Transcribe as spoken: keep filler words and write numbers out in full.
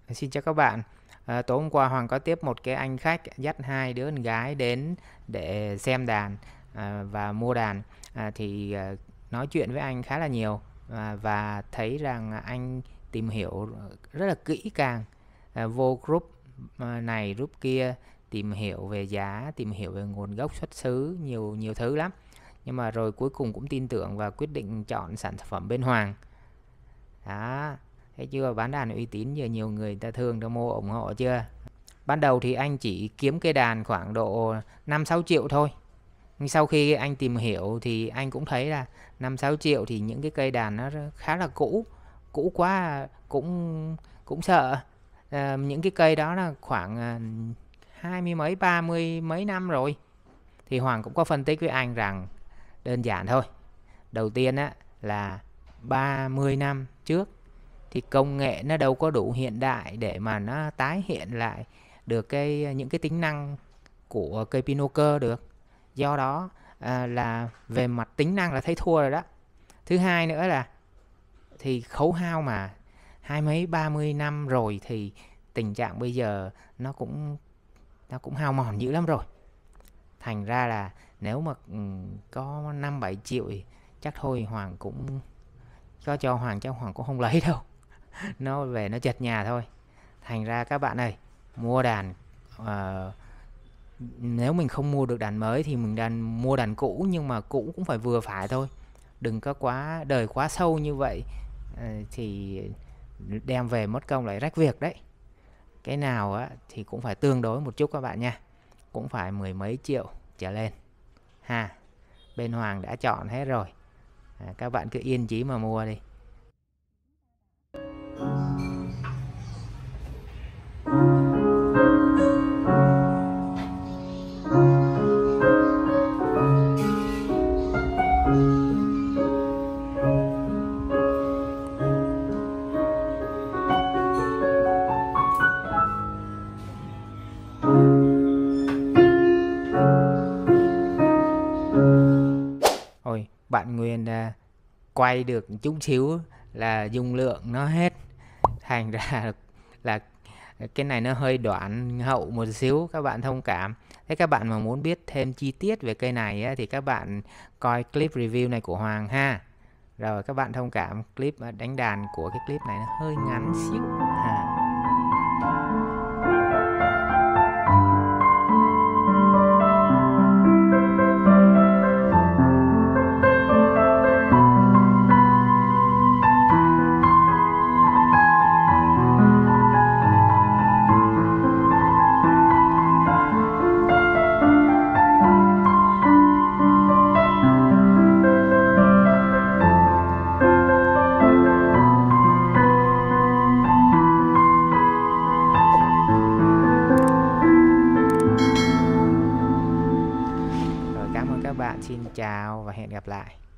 Xin chào các bạn. À, tối hôm qua Hoàng có tiếp một cái anh khách dắt hai đứa con gái đến để xem đàn à, và mua đàn. À, thì à, nói chuyện với anh khá là nhiều à, và thấy rằng anh tìm hiểu rất là kỹ càng, à, vô group à, này group kia, tìm hiểu về giá, tìm hiểu về nguồn gốc xuất xứ, nhiều nhiều thứ lắm. Nhưng mà rồi cuối cùng cũng tin tưởng và quyết định chọn sản phẩm bên Hoàng. Đó, thấy chưa, bán đàn uy tín, giờ nhiều người ta thương ta mua ủng hộ chưa. Ban đầu thì anh chỉ kiếm cây đàn khoảng độ năm sáu triệu thôi, nhưng sau khi anh tìm hiểu thì anh cũng thấy là năm sáu triệu thì những cái cây đàn nó khá là cũ, cũ quá cũng cũng sợ. À, những cái cây đó là khoảng à, hai mươi mấy ba mươi mấy năm rồi. Thì Hoàng cũng có phân tích với anh rằng đơn giản thôi. Đầu tiên á là ba mươi năm trước thì công nghệ nó đâu có đủ hiện đại để mà nó tái hiện lại được cái những cái tính năng của cây Pinnacle được. Do đó à, là về mặt tính năng là thấy thua rồi đó. Thứ hai nữa là thì khấu hao mà hai mấy ba mươi năm rồi thì tình trạng bây giờ nó cũng nó cũng hao mòn dữ lắm rồi. Thành ra là nếu mà có năm bảy triệu thì chắc thôi Hoàng cũng có cho Hoàng, chắc Hoàng cũng không lấy đâu. Nó về nó chật nhà thôi. Thành ra các bạn ơi, mua đàn uh, nếu mình không mua được đàn mới thì mình đàn mua đàn cũ, nhưng mà cũ cũng phải vừa phải thôi, đừng có quá đời quá sâu như vậy uh, thì đem về mất công lại rách việc đấy. Cái nào á thì cũng phải tương đối một chút các bạn nha, cũng phải mười mấy triệu trở lên ha. Bên Hoàng đã chọn hết rồi, à, các bạn cứ yên chí mà mua đi. Ôi, bạn Nguyên à, quay được chút xíu là dung lượng nó hết. Thành ra là cái này nó hơi đoạn hậu một xíu, các bạn thông cảm. Thế các bạn mà muốn biết thêm chi tiết về cây này á, thì các bạn coi clip review này của Hoàng ha. Rồi các bạn thông cảm, clip đánh đàn của cái clip này nó hơi ngắn xíu ha. Cảm ơn các bạn, xin chào và hẹn gặp lại.